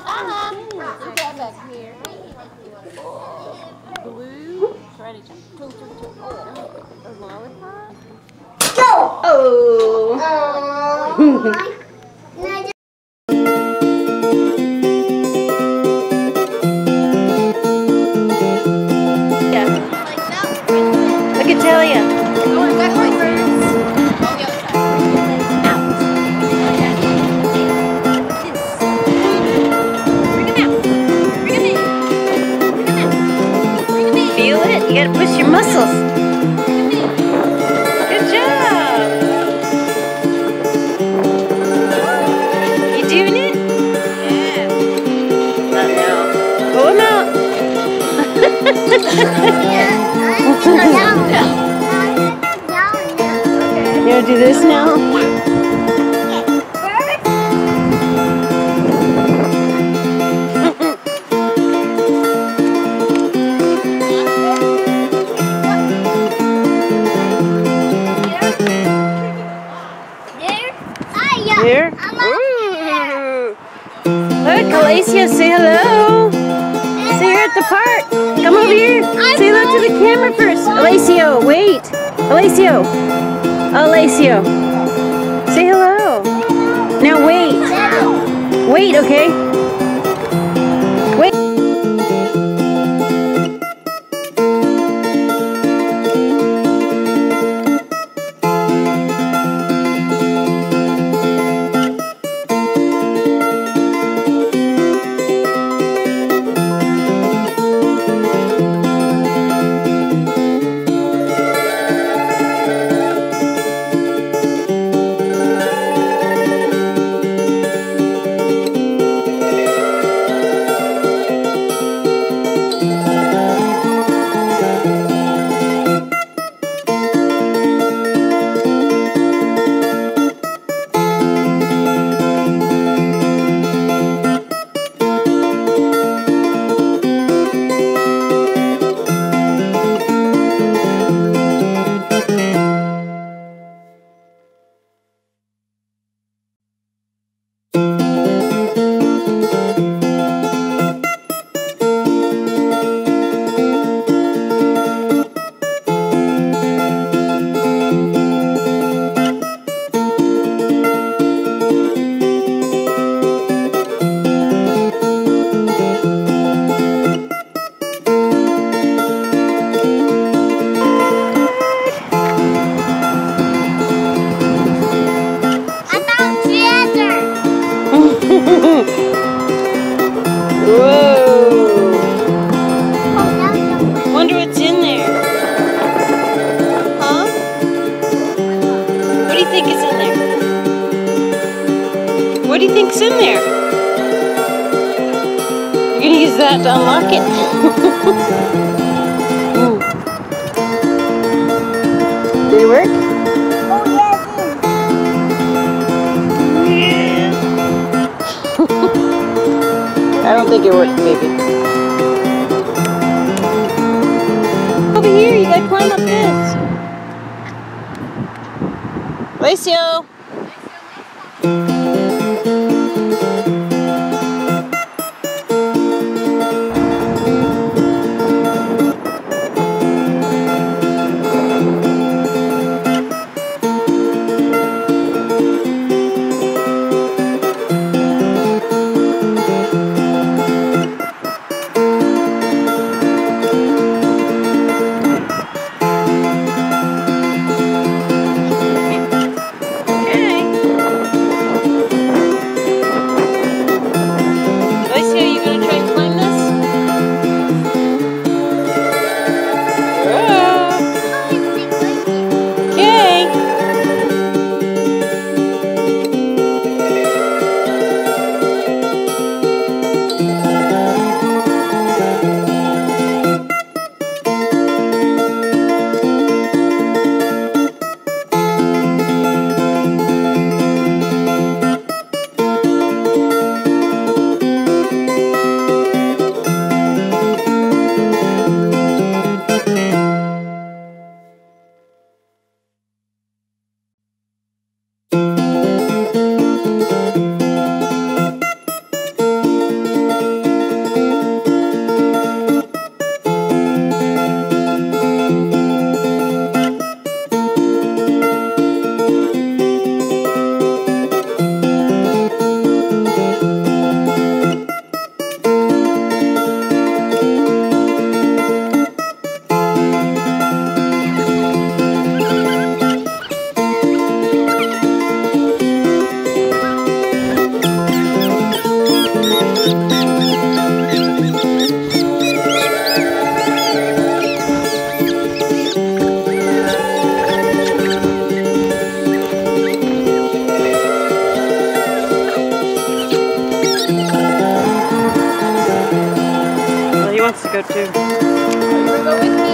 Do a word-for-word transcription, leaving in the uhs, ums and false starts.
Uh-huh. You got back here. Blue. Ready, jump. Two, two, two. Oh, a lollipop. Go! Oh. Oh. Look at Talia. Oh, is that my first? On the other side. Out. Bring him out. Bring him in. Bring him out. Bring him in. Feel it? You gotta push your muscles. Good job. You doing it? Yeah. Not now. Pull him out. You wanna do this now? Here? Ooh. Look, Alessio, say hello. Say you're at the park. Come over here. Say hello to the camera first. Alessio, wait. Alessio. Alessio. Say hello. Now wait. Wait, okay? Wait. Whoa! Wonder what's in there. Huh? What do you think is in there? What do you think's in there? You're gonna use that to unlock it. Did it work? I don't think it worked, baby. Over here, you gotta climb up this. Alessio! wants to go too. You wanna go with me?